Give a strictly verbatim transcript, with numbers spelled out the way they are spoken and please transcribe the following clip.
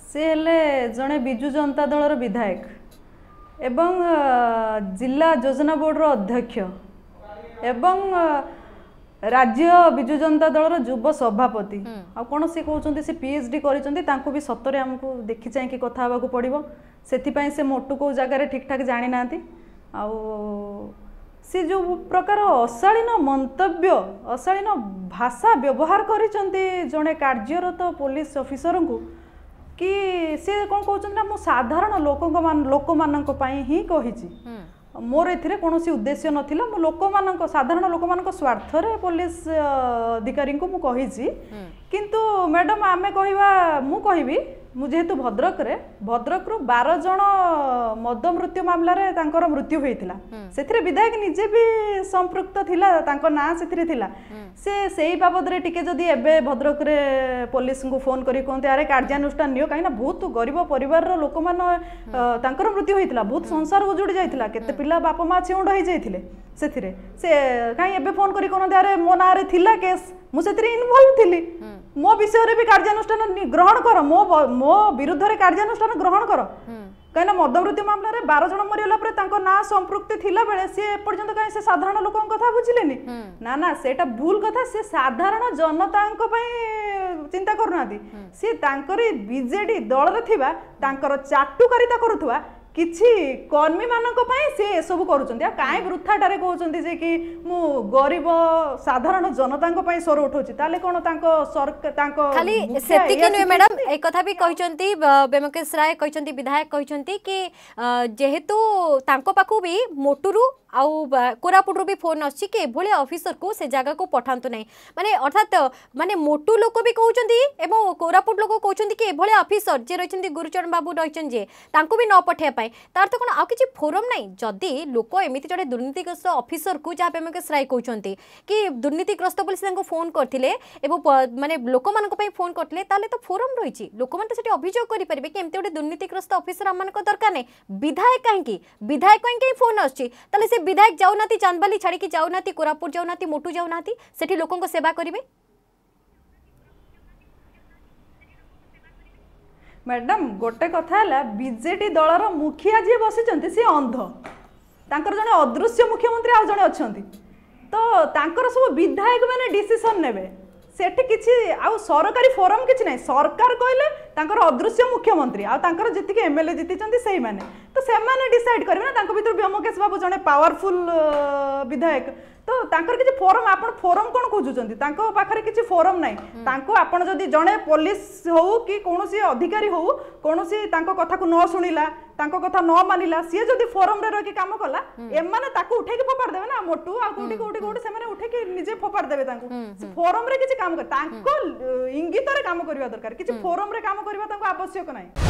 से हेले जड़े बिजु जनता दलर विधायक एवं जिला योजना बोर्ड अध्यक्ष एवं राज्य बिजु जनता दलर युव सभापति आ कौन सी कहते सी पीएचडी कर भी सतरे आमको देखी चाहिए कथा हाँक पड़ो से से मोटू को जगार ठीक ठाक जानी ना आउ सी जो प्रकार अशालीन मंतव्य अशालीन भाषा व्यवहार करिसेंती जड़े कार्यरत पुलिस ऑफिसर को कि सी कौन कहते मो साधारण लोक लोक मान ही कही मोर ए कौन उद्देश्य नाला मो लोक मान साधारण लोक मान स्वार्थ रे पुलिस अधिकारी को मु कही किंतु मैडम आमे कहवा मु कहबी मु जेहेतु भद्रक रे भद्रक रु बारह जन मद मृत्यु मामला रे तांकर मृत्यु होइतिला सेथिरे विधायक निजे भी संपृक्त थिला तांको ना सेथिरे थिला से सेही बाबद रे टिके जदी एबे भद्रक रे पुलिस को फोन करी कोनते अरे कार्यानुष्ठान नियो काइना बहुत गरीब परिवार रो लोक मान तांकर मृत्यु होइतिला बहुत संसार उजुड़ी जाइतिला केते पिला बापा मा छिउंड होई जाइतिले सेथिरे से काई एबे फोन करी कोनते अरे मो ना रे थिला केस मु सेथिरे इन्वॉल्व थिली मो विषय रे भी कार्यानुष्ठान ग्रहण कर मो मो विरुद्ध रे कार्यानुष्ठान ग्रहण कर कहीं मद मृत्यु मामला रे बारह जन मरीगला ना संपृक्ति थिला बेले सी एपर्यंत कहीं से साधारण लोक कथा बुझिलेनी ना ना सेटा भूल कथा से साधारण जनता चिंता करूना सी तांकरी बीजेडी दल रे थिबा तांकर चाटुकारिता करुथुवा किछि कर्मी मानक पई से सब करूचंती आ काहे वृथाटारे कहउचंती जे कि मु गरीब साधारण जनता को पई स्वर उठौची ताले कोन तांको सरकार तांको खाली सेति कि नै मैडम एक कथा भी कहिचंती ब्योमकेश राय कहिचंती विधायक कहिचंती कि जेहेतु तांको पाखु भी मोटुरु आउ कोरापुटरू भी फोन आछि कि एभले ऑफिसर को से जगह को पठांतु नै माने अर्थात माने मोटू लोक भी कहउचंती एवं कोरापुट लोक कहउचंती कि एभले ऑफिसर जे रहिचंती गुरुचरण बाबू रहिचन जे तांको भी न पठे पाए तार तो कोन आ किछि फोरम नै जदी लोक एमिति जडे दुर्नीतिग्रस्त ऑफिसर को जा ब्योमकेश राय कहउचंती कि दुर्नीतिग्रस्त बोली से फोन करथिले एवं माने लोक मान को पई फोन करथिले ताले तो फोरम रहिछि लोक मान तो सेठी अभियोग करि परिबे कि एमिति जडे दुर्नीतिग्रस्त ऑफिसर हमन को दरकार नै विधायक काहे कि विधायक काहे फोन आछि ताले विधायक जाऊनाती चांदबाली छाड़ी की जाऊनाती कोरापुट जाऊनाती मोटू जाऊनाती सेठी लोकों को सेवा करिवे मैडम गोटे कथा है बीजेडी दलर मुखिया जी बसी सी अंध तांकर जने अदृश्य मुख्यमंत्री आ जने अछंती तो तांकर सब विधायक माने डिसीजन नेबे सेठी किछि आ सरकारी फोरम किछि नै सरकार कहले तांकर अदृश्य मुख्यमंत्री आ तांकर जति के एमएलए जिति चंती सेही माने तो से माने डिसाइड करबे ना तांको भीतर ब्योमकेश बाबू जने पावरफुल विधायक तो तांकर किछि फोरम आपण फोरम कोन खोजुचंती तांको पाखरे किछि फोरम नै तांको आपण जदी जने पुलिस हो कि कोनोसी अधिकारी हो कोनोसी तांको कथा को न सुनिला तांको कथा न मानिला सी जदी फोरम रे रकी काम कला ए माने ताको उठे के फोपाड़ देबे ना मोटू आ कोठी कोठी कोठी से माने उठे के निजे फोपाड़ देबे तांको फोरम रे किछि काम कर तांको इंगित रे काम करबा दरकार किछि फोरम रे काम करबा तांको आवश्यक नै।